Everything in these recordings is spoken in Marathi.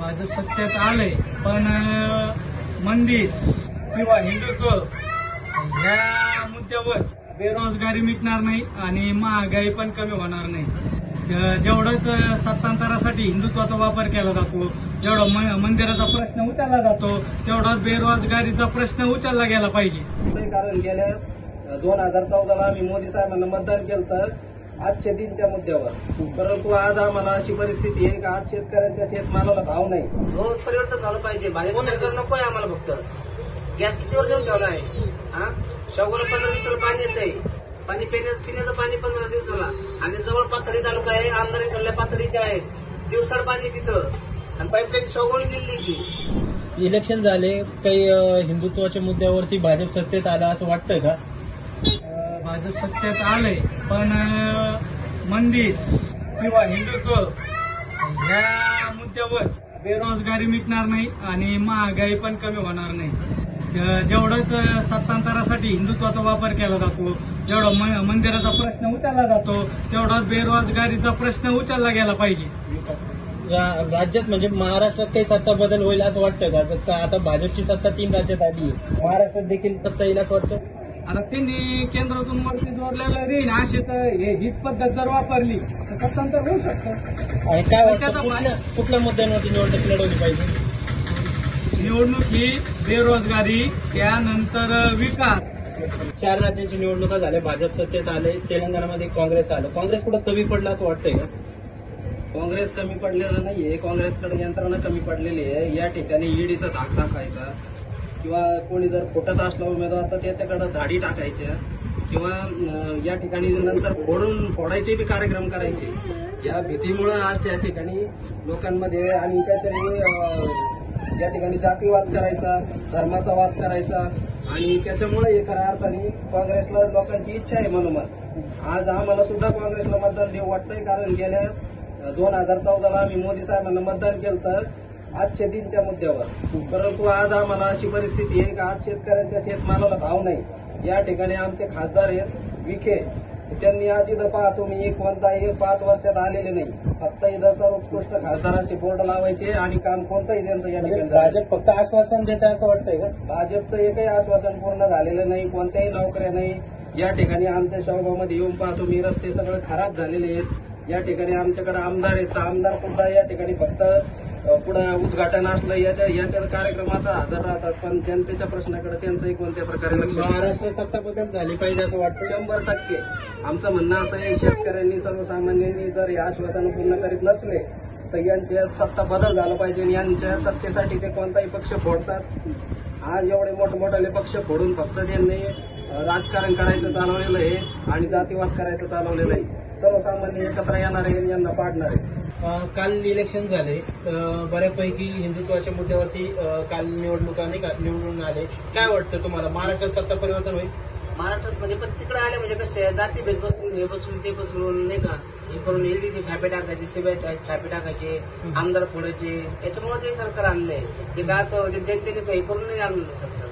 भाजप सत्तेत आलंय, पण मंदिर किंवा हिंदुत्व ह्या मुद्द्यावर बेरोजगारी मिटणार नाही आणि महागाई पण कमी होणार नाही। जेवढंच सत्तांतरासाठी हिंदुत्वाचा वापर केला जातो, जेवढा मंदिराचा प्रश्न उचलला जातो, तेवढाच बेरोजगारीचा प्रश्न उचलला गेला पाहिजे। कारण गेल्या 2014ला आम्ही मोदी साहेबांना मतदान केलं तर आज शेतीच्या मुद्द्यावर, परंतु आज आम्हाला अशी परिस्थिती आहे की आज शेतकऱ्यांच्या शेतमालाला भाव नाही। रोज परिवर्तन झालं पाहिजे। भाजप सरकार नको आहे आम्हाला। फक्त गॅस किती वर्ष ठेवला आहे? शेवगाला 15 दिवसाला पाणी येत आहे, पाणी पिण्याचं पाणी 15 दिवसाला, आणि जवळ पाथडी तालुका आहे, आमदार गल्ल्या पाथडीचे आहेत, दिवसाड पाणी तिथं, आणि पाईपलाईन शेवगावून गेली ती। इलेक्शन झाले, काही हिंदुत्वाच्या मुद्द्यावरती भाजप सत्तेत आला असं वाटतंय का? भाजप सत्तेत आलंय, पण मंदिर किंवा हिंदुत्व ह्या मुद्द्यावर बेरोजगारी मिटणार नाही आणि महागाई पण कमी होणार नाही। जेवढंच सत्तांतरासाठी हिंदुत्वाचा वापर केला जातो, जेवढा मंदिराचा प्रश्न उचलला जातो, तेवढाच बेरोजगारीचा प्रश्न उचलला गेला पाहिजे। राज्यात म्हणजे महाराष्ट्रात काही सत्ता बदल होईल असं वाटतं का? आता भाजपची सत्ता 3 राज्यात आली आहे, महाराष्ट्रात देखील सत्ता येईल असं वाटतं? आता त्यांनी केंद्रातून वरती जोडलेलं रेन अशीच हीच पद्धत जर वापरली तर सत्तांतर होऊ शकतं। आणि काय वाटतं कुठल्या मुद्द्यांवरती निवडणूक लढवली पाहिजे? निवडणूक ही बेरोजगारी, त्यानंतर विकास। 4 राज्यांची निवडणुका झाल्या, भाजप सत्तेत आले, तेलंगणामध्ये काँग्रेस आलं, काँग्रेस कुठं कमी पडलं असं वाटतंय का? काँग्रेस कमी पडलेलं नाहीये, काँग्रेसकडे यंत्रणा कमी पडलेली आहे। या ठिकाणी ईडीचा धाक टाकायचा, किंवा कोणी जर फुटत असला उमेदवार तर त्याच्याकडे धाडी टाकायच्या, किंवा या ठिकाणी नंतर फोडायचे बी कार्यक्रम करायचे। या भीतीमुळे आज त्या ठिकाणी लोकांमध्ये आणि काहीतरी या ठिकाणी जातीवाद करायचा, धर्माचा वाद करायचा, आणि त्याच्यामुळे हे खऱ्या अर्थाने काँग्रेसला लोकांची इच्छा आहे मनोमन। आज आम्हाला सुद्धा काँग्रेसला मतदान देऊ वाटतंय, कारण गेल्या 2014ला आम्ही मोदी साहेबांना मतदान केलं तर आज शेतीच्या मुद्द्यावर, परंतु आज आम्हाला अशी परिस्थिती आहे की आज शेतकऱ्यांच्या शेतमालाला भाव नाही। या ठिकाणी आमचे खासदार आहेत विखे, त्यांनी आज इथं पहा तुम्ही कोणताही 5 वर्षात आलेले नाही, फक्त इथं सर्वोत्कृष्ट खासदारांचे बोर्ड लावायचे आणि काम कोणतंही त्यांचं या ठिकाणी। भाजप फक्त आश्वासन देतं असं वाटतंय का? भाजपचं एकही आश्वासन पूर्ण झालेलं नाही, कोणत्याही नोकऱ्या नाही। या ठिकाणी आमच्या शेवगावमध्ये येऊन पहा तुम्ही, रस्ते सगळे खराब झालेले आहेत। या ठिकाणी आमच्याकडे आमदार आहेत, आमदार सुद्धा या ठिकाणी फक्त पुढे उद्घाटन असलं याच्या कार्यक्रमात हजर राहतात, पण जनतेच्या प्रश्नाकडे त्यांचंही कोणत्या प्रकारे लक्ष। महाराष्ट्रात सत्ता बदल झाली पाहिजे असं वाटतं? 100% आमचं म्हणणं असं आहे, शेतकऱ्यांनी सर्वसामान्यांनी जर हे आश्वासन पूर्ण करीत नसले तर यांच्या सत्ता बदल झाला पाहिजे। यांच्या सत्तेसाठी ते कोणताही पक्ष फोडतात। आज एवढे मोठमोठाले पक्ष फोडून फक्त त्यांनी राजकारण करायचं चालवलेलं आहे आणि जातीवाद करायचं चालवलेलं आहे। सर्वसामान्य एकत्र येणार आहे, यांना पाडणार आहे। काल इलेक्शन झाले, बऱ्यापैकी हिंदुत्वाच्या मुद्द्यावरती काल निवडणुका निवडून आले, काय वाटतं तुम्हाला महाराष्ट्रात सत्ता परिवर्तन होईल? महाराष्ट्रात म्हणजे पण तिकडे आले म्हणजे कसे जातीभेद बसून हे बसून ते बसून नाही का, हे करून ईडीचे छापे टाकायचे, सीबीआय छापे टाकायचे, आमदार फोडायचे, याच्यामुळे ते सरकार आणलंय। ते का असं जनतेने हे करून नाही आणलं सरकार।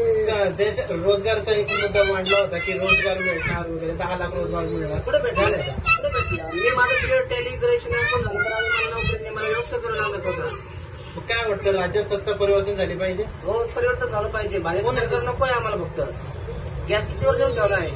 देश रोजगारचा एक मुद्दा मांडला होता की रोजगार मिळणार वगैरे, 10 लाख रोजगार मिळणार, कुठे भेटलं? कुठे भेटला? मी माझं टेलिग्रेशन पण झालं तर मला नोकरीने मला व्यवस्था करून आणत होता। काय वाटतं राज्यात सत्ता परिवर्तन झाली पाहिजे? रोज परिवर्तन झालं पाहिजे। भाजप सरकार नको आहे आम्हाला। फक्त गॅस किती वर्ष ठेवला आहे?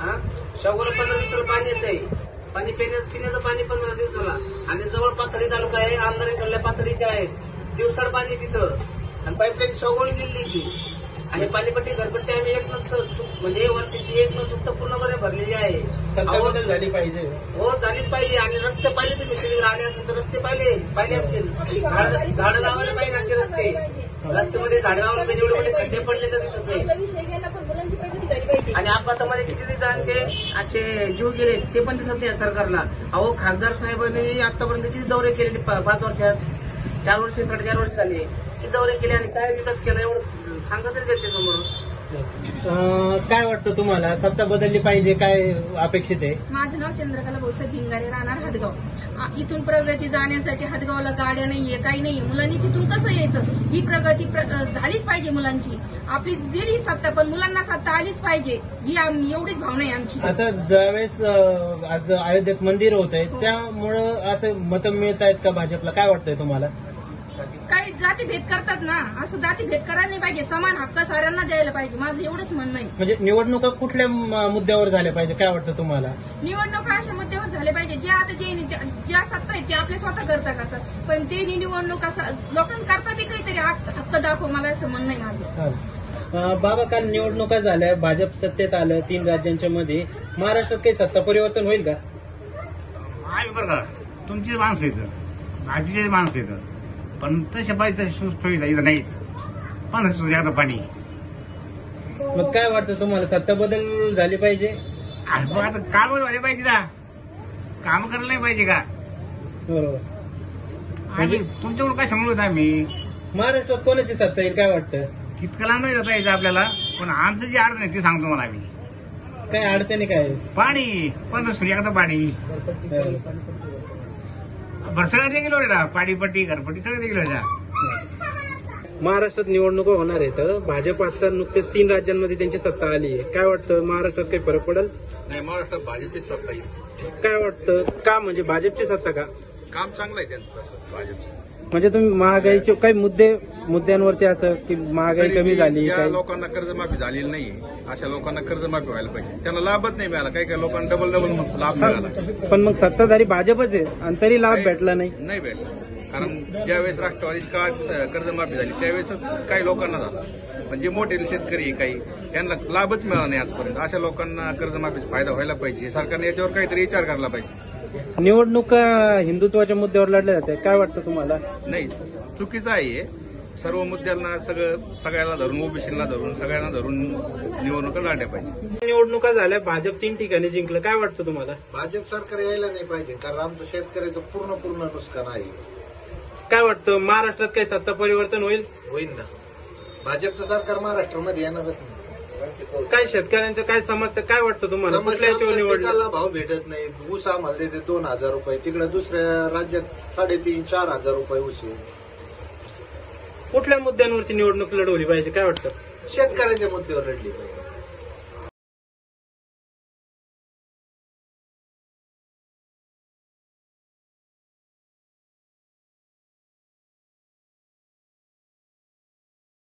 शेवगाला 15 दिवसाला पाणी येत आहे, पाणी पिण्याचं पाणी 15 दिवसाला, आणि जवळ पाथडी तालुका आहे, आमदार गल्ल्या पाथडीचे आहेत, दिवसाड पाणी तिथं, आणि पाईपलाईन शेवगावून गेली ती, आणि पाणीपट्टी घरपट्टी आम्ही म्हणजे वर्षाची 1 चुकता पूर्णपणे भरलेली आहे। सत्ता बदल झाली पाहिजे। हो झालीच पाहिजे, आणि रस्ते पाहिले तुम्ही शिबिर आले असेल तर रस्ते पाहिले असतील, झाडं लावायला पाहिजे असे रस्ते, रस्त्यामध्ये झाडं लावायला पाहिजे, एवढे मोठे खड्डे पडले तर दिसत नाही, आणि अपघातामध्ये किती जणांचे असे जीव गेले ते पण दिसत नाही सरकारला। अहो खासदार साहेबांनी आतापर्यंत किती दौरे केले 5 वर्षात, 4 वर्ष 4.5 वर्ष झाले, किती दौरे केले आणि काय विकास केला एवढं सांगा तरी जनतेसमोर। काय वाटतं तुम्हाला, सत्ता बदलली पाहिजे, काय अपेक्षित आहे? माझं नाव चंद्रकला भाऊसाहेब भिंगारे, राहणार हदगाव। इथून प्रगती जाण्यासाठी हदगावला गाड्या नाहीये, काही नाहीये, मुलांनी तिथून कसं यायचं? ही प्रगती झालीच पाहिजे मुलांची। आपली दिली सत्ता, पण मुलांना सत्ता आलीच पाहिजे, ही एवढीच भावना आहे आमची। आता ज्यावेळेस आज अयोध्येत मंदिर होत आहे, त्यामुळं असं मतं मिळत आहेत का भाजपला? काय वाटतंय तुम्हाला? काही जातीभेद करतात ना, असं जातीभेद करायला नाही पाहिजे. समान हक्क साऱ्यांना द्यायला पाहिजे. माझं एवढंच म्हणणं आहे. म्हणजे निवडणुका कुठल्या मुद्द्यावर झाल्या पाहिजे काय वाटतं तुम्हाला? निवडणुका अशा मुद्द्यावर झाले पाहिजे जे आता ज्या सत्ता आहेत ते आपल्या स्वतः करतात, पण ते निवडणुका लोकांकरता बी काहीतरी हक्क दाखव, मला असं म्हणणं आहे माझं. बाबा, काल निवडणुका झाल्या, भाजप सत्तेत आलं 3 राज्यांच्या मध्ये. महाराष्ट्रात काही सत्ता परिवर्तन होईल का? आहे बरं का, तुमची माणसं येतं, भाजीचे माणसं येतं, पण तसे पाहिजे तसे सुविधा इथं नाहीत. पण सुविधा पाणी. मग काय वाटतं तुम्हाला, सत्ता बदल झाली पाहिजे? आता काम झाले पाहिजे ना, काम करायला नाही पाहिजे का? बरोबर. आम्ही तुमच्याकडून काय सांगलो होतं आम्ही, महाराष्ट्रात कोणाची सत्ता येईल काय वाटतं? तितकं लांब नाही जाता यायचं आपल्याला, पण आमचं जी अडचण आहे ते सांगतो मला आम्ही. काय अडचणी काय? पाणी, पण सुविधा पाणी सगळं गेलो रे ना, पाणीपट्टी घरपट्टी सगळं गेलो रे. महाराष्ट्रात निवडणुका होणार आहेत. भाजप आता नुकतेच 3 राज्यांमध्ये त्यांची सत्ता आली आहे. काय वाटतं, महाराष्ट्रात काही फरक पडेल? नाही, महाराष्ट्रात भाजपची सत्ता येईल. काय वाटतं, का म्हणजे भाजपची सत्ता का? काम चांगलं आहे त्यांचं तसं भाजपचं. म्हणजे तुम्ही महागाईचे काही मुद्द्यांवरती असं की महागाई कमी झाली, ज्या काही लोकांना कर्जमाफी झालेली नाही अशा लोकांना कर्जमाफी व्हायला पाहिजे. त्यांना लाभच नाही मिळाला. काही काही लोकांना डबल लाभ मिळाला. पण मग सत्ताधारी भाजपच आहे आणि तरी लाभ भेटला नाही. नाही भेटला, कारण ज्यावेळेस राष्ट्रवादीची काळात कर्जमाफी झाली त्यावेळेस काही लोकांना झाला, पण जे मोठे शेतकरी काही यांना लाभच मिळाला नाही आजपर्यंत. अशा लोकांना कर्जमाफीचा फायदा व्हायला पाहिजे. सरकारने याच्यावर काहीतरी विचार करायला पाहिजे. निवडणुका हिंदुत्वाच्या मुद्द्यावर लढल्या जाते, काय वाटतं तुम्हाला? नाही, चुकीचं आहे. सर्व मुद्द्यांना सगळ्याला धरून, ओबीसीला धरून, सगळ्यांना धरून निवडणुका लढल्या पाहिजे. निवडणुका झाल्या, भाजप 3 ठिकाणी जिंकलं, काय वाटतं तुम्हाला? भाजप सरकार यायला नाही पाहिजे, कारण आमचं शेतकऱ्याचं पूर्ण नुकसान आहे. काय वाटतं, महाराष्ट्रात काही सत्ता परिवर्तन होईल ना. भाजपचं सरकार महाराष्ट्रामध्ये येणारच नाही. काय शेतकऱ्यांच्या काय समस्या काय वाटतं तुम्हाला? कुठल्या याच्यावर निवडलं? पिकाला भाव भेटत नाही. ऊस आम्हाला देते 2,000 रुपये, तिकडे दुसऱ्या राज्यात 3,500-4,000 रुपये ऊस आहे. कुठल्या मुद्द्यांवरची निवडणूक लढवली पाहिजे काय वाटतं? शेतकऱ्यांच्या मुद्द्यावर लढली पाहिजे.